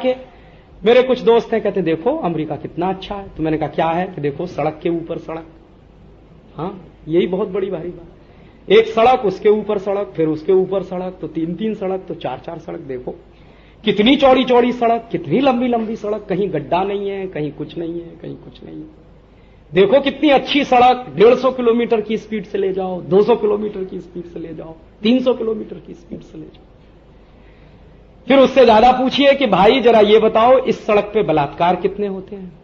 के मेरे कुछ दोस्त हैं, कहते देखो अमेरिका कितना अच्छा है। तो मैंने कहा क्या है? कि देखो सड़क के ऊपर सड़क। हाँ, यही बहुत बड़ी भारी बात। एक सड़क, उसके ऊपर सड़क, फिर उसके ऊपर सड़क, तो 3-3 सड़क, तो 4-4 सड़क। देखो कितनी चौड़ी चौड़ी सड़क, कितनी लंबी लंबी सड़क, कहीं गड्ढा नहीं है, कहीं कुछ नहीं है, कहीं कुछ नहीं है। देखो कितनी अच्छी सड़क, 150 किलोमीटर की स्पीड से ले जाओ, 200 किलोमीटर की स्पीड से ले जाओ, 300 किलोमीटर की स्पीड से ले जाओ। फिर उससे ज्यादा पूछिए कि भाई जरा ये बताओ इस सड़क पे बलात्कार कितने होते हैं?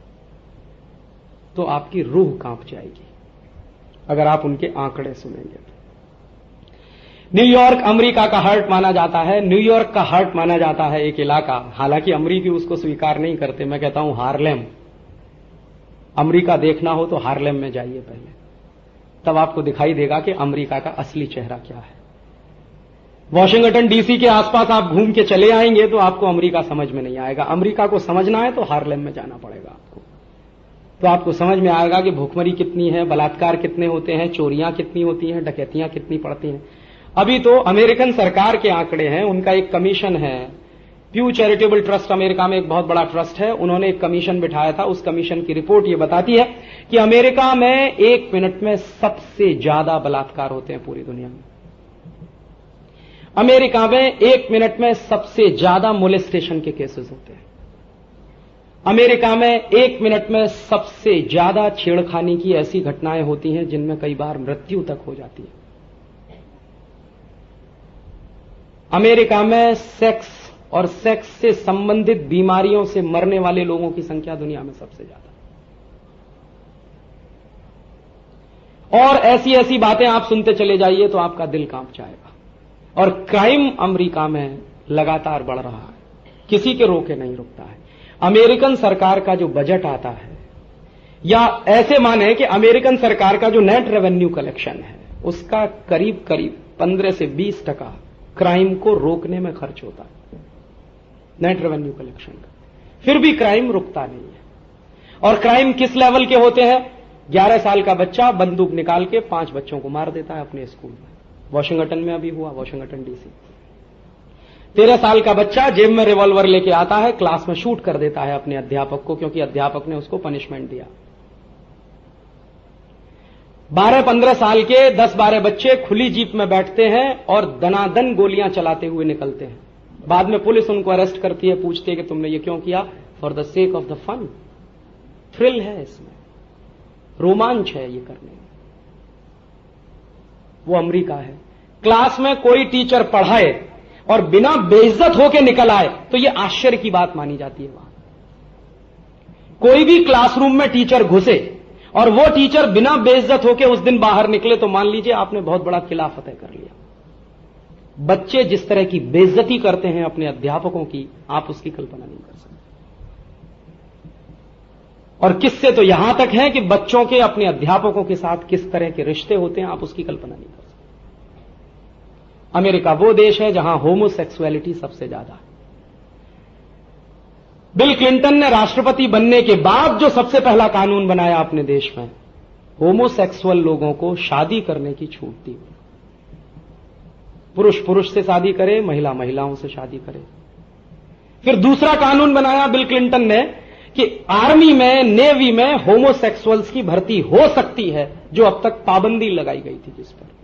तो आपकी रूह कांप जाएगी अगर आप उनके आंकड़े सुनेंगे तो। न्यूयॉर्क अमेरिका का हार्ट माना जाता है। न्यूयॉर्क का हार्ट माना जाता है एक इलाका, हालांकि अमेरिकी उसको स्वीकार नहीं करते। मैं कहता हूं हार्लेम। अमेरिका देखना हो तो हार्लेम में जाइए पहले, तब आपको दिखाई देगा कि अमेरिका का असली चेहरा क्या है। वॉशिंगटन डीसी के आसपास आप घूम के चले आएंगे तो आपको अमेरिका समझ में नहीं आएगा। अमेरिका को समझना है तो हार्लेम में जाना पड़ेगा आपको, तो आपको समझ में आएगा कि भूखमरी कितनी है, बलात्कार कितने होते हैं, चोरियां कितनी होती हैं, डकैतियां कितनी पड़ती हैं। अभी तो अमेरिकन सरकार के आंकड़े हैं, उनका एक कमीशन है, प्यू चैरिटेबल ट्रस्ट अमेरिका में एक बहुत बड़ा ट्रस्ट है, उन्होंने एक कमीशन बिठाया था। उस कमीशन की रिपोर्ट ये बताती है कि अमेरिका में 1 मिनट में सबसे ज्यादा बलात्कार होते हैं पूरी दुनिया में। अमेरिका में 1 मिनट में सबसे ज्यादा मोलेस्टेशन के केसेस होते हैं। अमेरिका में 1 मिनट में सबसे ज्यादा छेड़खानी की ऐसी घटनाएं होती हैं जिनमें कई बार मृत्यु तक हो जाती है। अमेरिका में सेक्स और सेक्स से संबंधित बीमारियों से मरने वाले लोगों की संख्या दुनिया में सबसे ज्यादा। और ऐसी ऐसी बातें आप सुनते चले जाइए तो आपका दिल कांप जाएगा। और क्राइम अमेरिका में लगातार बढ़ रहा है, किसी के रोके नहीं रुकता है। अमेरिकन सरकार का जो बजट आता है, या ऐसे माने कि अमेरिकन सरकार का जो नेट रेवेन्यू कलेक्शन है, उसका करीब करीब 15 से 20% क्राइम को रोकने में खर्च होता है, नेट रेवेन्यू कलेक्शन का। फिर भी क्राइम रुकता नहीं है। और क्राइम किस लेवल के होते हैं? 11 साल का बच्चा बंदूक निकाल के 5 बच्चों को मार देता है अपने स्कूल में। वॉशिंगटन में अभी हुआ, वॉशिंगटन डीसी। 13 साल का बच्चा जेब में रिवॉल्वर लेके आता है, क्लास में शूट कर देता है अपने अध्यापक को, क्योंकि अध्यापक ने उसको पनिशमेंट दिया। 12-15 साल के 10-12 बच्चे खुली जीप में बैठते हैं और दनादन गोलियां चलाते हुए निकलते हैं। बाद में पुलिस उनको अरेस्ट करती है, पूछती है कि तुमने ये क्यों किया? For the sake of the fun. Thrill है इसमें, रोमांच है ये करने में। वो अमेरिका है। क्लास में कोई टीचर पढ़ाए और बिना बेइज्जत होके निकल आए तो ये आश्चर्य की बात मानी जाती है वहां। कोई भी क्लासरूम में टीचर घुसे और वो टीचर बिना बेइज्जत होके उस दिन बाहर निकले तो मान लीजिए आपने बहुत बड़ा किला फतेह कर लिया। बच्चे जिस तरह की बेइज्जती करते हैं अपने अध्यापकों की, आप उसकी कल्पना नहीं कर सकते। और किससे तो यहां तक है कि बच्चों के अपने अध्यापकों के साथ किस तरह के रिश्ते होते हैं, आप उसकी कल्पना नहीं कर सकते। अमेरिका वो देश है जहां होमोसेक्सुअलिटी सबसे ज्यादा है। बिल क्लिंटन ने राष्ट्रपति बनने के बाद जो सबसे पहला कानून बनाया अपने देश में, होमोसेक्सुअल लोगों को शादी करने की छूट दी। पुरुष पुरुष से शादी करे, महिला महिलाओं से शादी करे। फिर दूसरा कानून बनाया बिल क्लिंटन ने कि आर्मी में, नेवी में होमोसेक्सुअल्स की भर्ती हो सकती है, जो अब तक पाबंदी लगाई गई थी जिस पर।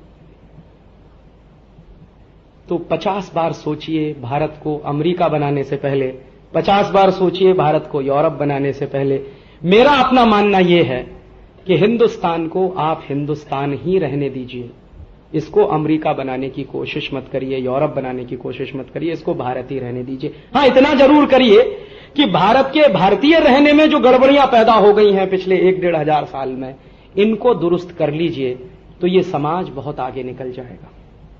तो 50 बार सोचिए भारत को अमेरिका बनाने से पहले, 50 बार सोचिए भारत को यूरोप बनाने से पहले। मेरा अपना मानना यह है कि हिंदुस्तान को आप हिंदुस्तान ही रहने दीजिए, इसको अमेरिका बनाने की कोशिश मत करिए, यूरोप बनाने की कोशिश मत करिए, इसको भारत ही रहने दीजिए। हां, इतना जरूर करिए कि भारत के भारतीय रहने में जो गड़बड़ियां पैदा हो गई हैं पिछले 1-1.5 हजार साल में, इनको दुरुस्त कर लीजिए तो ये समाज बहुत आगे निकल जाएगा।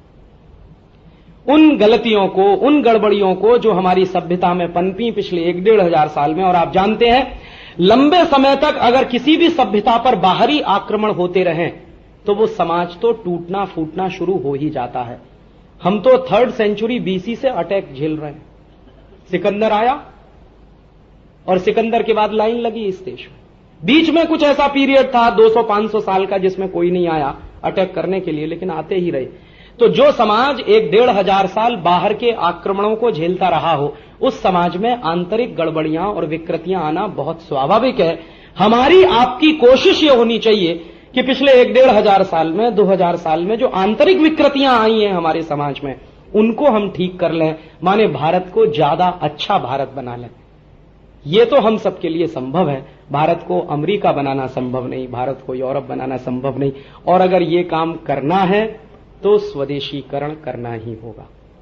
उन गलतियों को, उन गड़बड़ियों को जो हमारी सभ्यता में पनपी पिछले 1-1.5 हजार साल में, और आप जानते हैं लंबे समय तक अगर किसी भी सभ्यता पर बाहरी आक्रमण होते रहें तो वो समाज तो टूटना फूटना शुरू हो ही जाता है। हम तो 3rd सेंचुरी BC से अटैक झेल रहे हैं। सिकंदर आया और सिकंदर के बाद लाइन लगी इस देश में। बीच में कुछ ऐसा पीरियड था 200-500 साल का जिसमें कोई नहीं आया अटैक करने के लिए, लेकिन आते ही रहे। तो जो समाज 1-1,500 साल बाहर के आक्रमणों को झेलता रहा हो, उस समाज में आंतरिक गड़बड़ियां और विकृतियां आना बहुत स्वाभाविक है। हमारी आपकी कोशिश यह होनी चाहिए कि पिछले 1-1,500 साल में, 2,000 साल में जो आंतरिक विकृतियां आई हैं हमारे समाज में, उनको हम ठीक कर लें, माने भारत को ज्यादा अच्छा भारत बना लें। यह तो हम सबके लिए संभव है। भारत को अमेरिका बनाना संभव नहीं, भारत को यूरोप बनाना संभव नहीं। और अगर यह काम करना है तो स्वदेशीकरण करना ही होगा।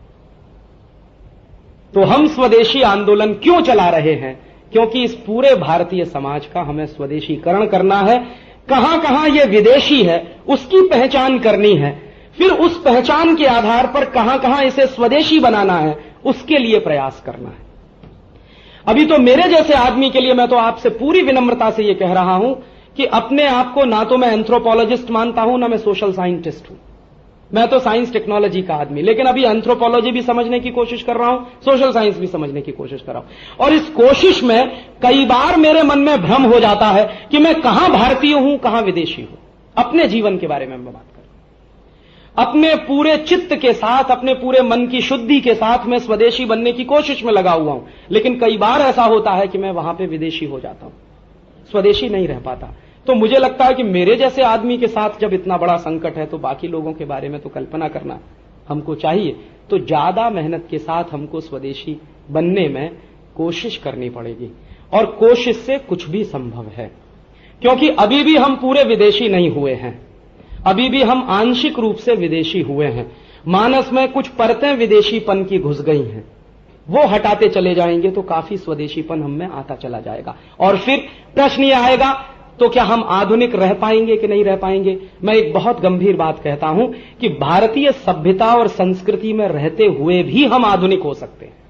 तो हम स्वदेशी आंदोलन क्यों चला रहे हैं? क्योंकि इस पूरे भारतीय समाज का हमें स्वदेशीकरण करना है। कहां कहां यह विदेशी है उसकी पहचान करनी है, फिर उस पहचान के आधार पर कहां कहां इसे स्वदेशी बनाना है, उसके लिए प्रयास करना है। अभी तो मेरे जैसे आदमी के लिए मैं तो आपसे पूरी विनम्रता से यह कह रहा हूं कि अपने आप को ना तो मैं एंथ्रोपोलॉजिस्ट मानता हूं, ना मैं सोशल साइंटिस्ट हूं। मैं तो साइंस टेक्नोलॉजी का आदमी, लेकिन अभी एंथ्रोपोलॉजी भी समझने की कोशिश कर रहा हूं, सोशल साइंस भी समझने की कोशिश कर रहा हूं। और इस कोशिश में कई बार मेरे मन में भ्रम हो जाता है कि मैं कहां भारतीय हूं, कहां विदेशी हूं। अपने जीवन के बारे में मैं बात कर रहा हूं। अपने पूरे चित्त के साथ, अपने पूरे मन की शुद्धि के साथ मैं स्वदेशी बनने की कोशिश में लगा हुआ हूं, लेकिन कई बार ऐसा होता है कि मैं वहां पे विदेशी हो जाता हूं, स्वदेशी नहीं रह पाता। तो मुझे लगता है कि मेरे जैसे आदमी के साथ जब इतना बड़ा संकट है, तो बाकी लोगों के बारे में तो कल्पना करना हमको चाहिए। तो ज्यादा मेहनत के साथ हमको स्वदेशी बनने में कोशिश करनी पड़ेगी, और कोशिश से कुछ भी संभव है। क्योंकि अभी भी हम पूरे विदेशी नहीं हुए हैं, अभी भी हम आंशिक रूप से विदेशी हुए हैं। मानस में कुछ परतें विदेशीपन की घुस गई हैं, वो हटाते चले जाएंगे तो काफी स्वदेशीपन हम में आता चला जाएगा। और फिर प्रश्न ये आएगा, तो क्या हम आधुनिक रह पाएंगे कि नहीं रह पाएंगे? मैं एक बहुत गंभीर बात कहता हूं कि भारतीय सभ्यता और संस्कृति में रहते हुए भी हम आधुनिक हो सकते हैं।